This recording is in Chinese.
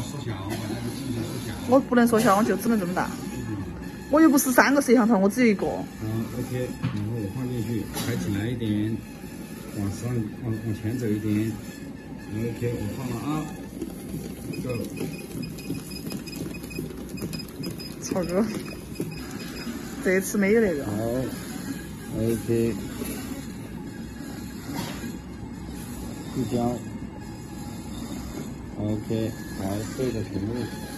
缩小，把那个机器缩小。 我不能缩小，我就只能这么大。我又不是3个摄像头，我只有1个。 OK， 然后我放进去，抬起来一点，往前走一点。OK， 我放了啊。Go。 曹哥，这次没有那个。 好。OK。聚焦。OK， 好，对着屏幕。